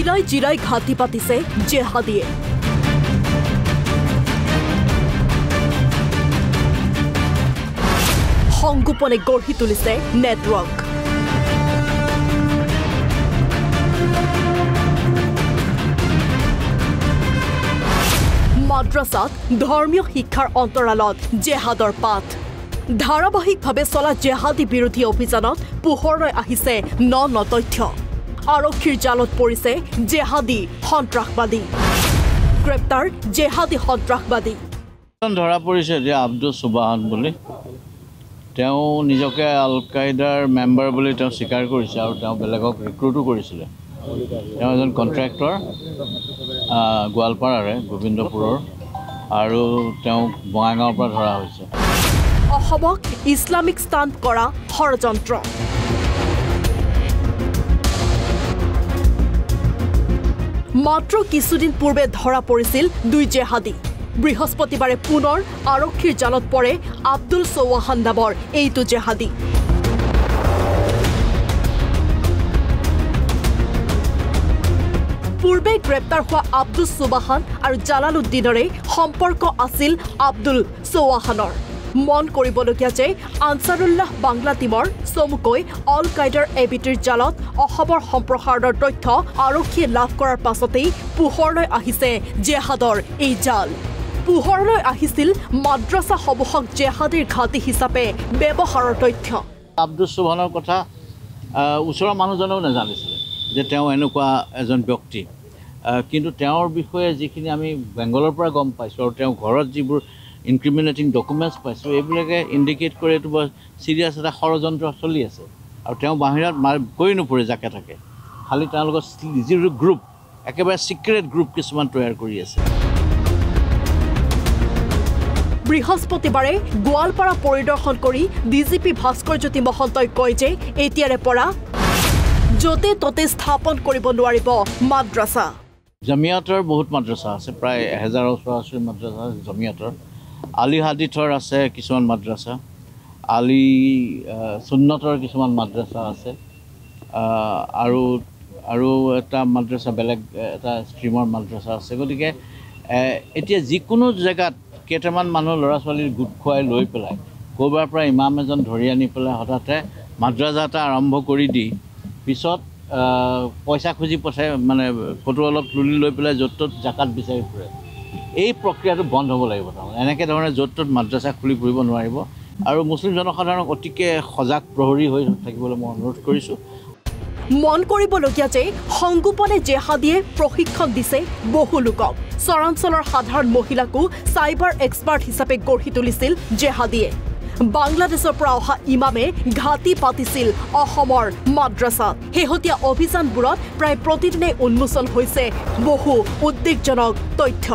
জিলাই জিলাই ঘাটি পাতিছে জেহাদীয়ে সংগোপনে গঢ়ি তুলিছে নেটৱৰ্ক মাদ্ৰাসাত ধৰ্মীয় শিক্ষাৰ অন্তৰালত জেহাদৰ পাঠ ধাৰাবাহিকভাৱে চলা জেহাদী বিৰোধী অভিযানত পোহৰলৈ আহিছে ন তথ্য আৰক্ষীৰ জালত পৰিছে জেহাদী সন্ত্ৰাসবাদী গ্ৰেপ্তাৰ জেহাদী সন্ত্ৰাসবাদী ধৰা পৰিছে যে আব্দুল সুবাহান বুলি তেওঁ নিজকে আল কায়দাৰ মেম্বাৰ বুলি তেওঁ স্বীকাৰ কৰিছে আৰু তেওঁ বেলেগক ৰিক্ৰুটো কৰিছিলে তেওঁ এজন কণ্ট্ৰেক্টৰ গোৱালপাৰাৰে গোবিন্দপুৰৰ আৰু তেওঁ বঙাইগাঁৱৰ পৰা ধৰা হৈছে অসমক ইছলামিক ষ্টাণ্ট কৰা ষড়যন্ত্ৰ মাত্ৰ কিছুদিন পূৰ্বে ধৰা পৰিছিল দুই জেহাদী বৃহস্পতিবাৰে পুনৰ আৰক্ষীৰ জালত পৰে আব্দুল চৌহান নামৰ এইটো জেহাদী পূৰ্বে গ্ৰেপ্তাৰ হোৱা আব্দুল চৌহান আৰু জালালুদ্দিনৰে সম্পৰ্ক আছিল আব্দুল চৌহানৰ মন কৰিবলগীয়া যে আনসাৰুল্লাহ বাংলা টিমৰ চমুকৈ অল কায়দাৰ এবিটিৰ জালত অসমৰ সম্প্ৰসাৰণৰ তথ্য আৰক্ষীয়ে লাভ কৰাৰ পাছতেই পোহৰলৈ আহিছে জেহাদৰ এই জাল পোহৰলৈ আহিছিল মাদ্ৰাসা সমূহক জেহাদীৰ ঘাটি হিচাপে ব্যৱহাৰৰ তথ্য আব্দুল চৌহানৰ কথা ওচৰৰ মানুহজনেও নাজানিছিল যে তেওঁ এনেকুৱা এজন ব্যক্তি কিন্তু তেওঁৰ বিষয়ে যিখিনি আমি বেংগলৰ পৰা গম পাইছোঁ আৰু তেওঁ ঘৰত যিবোৰ ইনক্ৰিমিনেটিং ডকুমেণ্টছ পাইছোঁ এইবিলাকে ইণ্ডিকেট কৰে এইটো বৰ চিৰিয়াছ এটা ষড়যন্ত্ৰ চলি আছে আৰু তেওঁ বাহিৰত গৈ নপৰে যাকে থাকে খালি তেওঁলোকৰ যিটো গ্ৰুপ একেবাৰে ছিক্ৰেট গ্ৰুপ কিছুমান তৈয়াৰ কৰি আছে বৃহস্পতিবাৰে গোৱালপাৰা পৰিদৰ্শন কৰি ডিজিপি ভাস্কৰজ্যোতি মহন্তই কয় যে এতিয়াৰে পৰা য'তে ত'তে স্থাপন কৰিব নোৱাৰিব মাদ্ৰাসা জমিয়াতৰ বহুত মাদ্ৰাসা আছে প্ৰায় 1000 ওচৰা-ওচৰি মাদ্ৰাসা আছে জমিয়াতৰ আলী হাদিথৰ আছে কিছুমান মাদ্ৰাসা আলী সুন্নতৰ কিছুমান মাদ্ৰাসা আছে আৰু এটা মাদ্ৰাসা বেলেগ এটা ষ্ট্ৰীমৰ মাদ্ৰাসা আছে গতিকে এতিয়া যিকোনো জেগাত কেইটামান মানুহ ল'ৰা ছোৱালীৰ গোট খুৱাই লৈ পেলাই ক'ৰবাৰ পৰা ইমাম এজন ধৰি আনি পেলাই হঠাতে মাদ্ৰাসা এটা আৰম্ভ কৰি দি পিছত পইচা খুজি পঠাই মানে ফটো অলপ তুলি লৈ পেলাই য'ত ত'ত জাকাত বিচাৰি ফুৰে এই প্ৰক্ৰিয়াটো বন্ধ হ'ব লাগিব তাৰমানে এনেকৈ ধৰণে য'ত ত'ত মাদ্ৰাসা খুলি ফুৰিব নোৱাৰিব আৰু মুছলিম জনসাধাৰণক অতিকে সজাগ প্ৰহৰী হৈ থাকিবলৈ মই অনুৰোধ কৰিছোঁ মন কৰিবলগীয়া যে সংগোপনে জেহাদীয়ে প্ৰশিক্ষণ দিছে বহু লোকক চৰাঞ্চলৰ সাধাৰণ মহিলাকো চাইবাৰ এক্সপাৰ্ট হিচাপে গঢ়ি তুলিছিল জেহাদীয়ে বাংলাদেশৰ পৰা অহা ইমামে ঘাটি পাতিছিল অসমৰ মাদ্ৰাসাত শেহতীয়া অভিযানবোৰত প্ৰায় প্ৰতিদিনে উন্মোচন হৈছে বহু উদ্বেগজনক তথ্য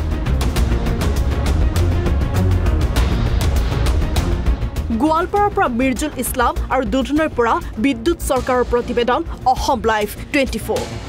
গোৱালপাৰাৰ পৰা মিৰ্জুল ইছলাম আৰু দুধনৈৰ পৰা বিদ্যুৎ চৰকাৰৰ প্ৰতিবেদন অসম লাইভ 24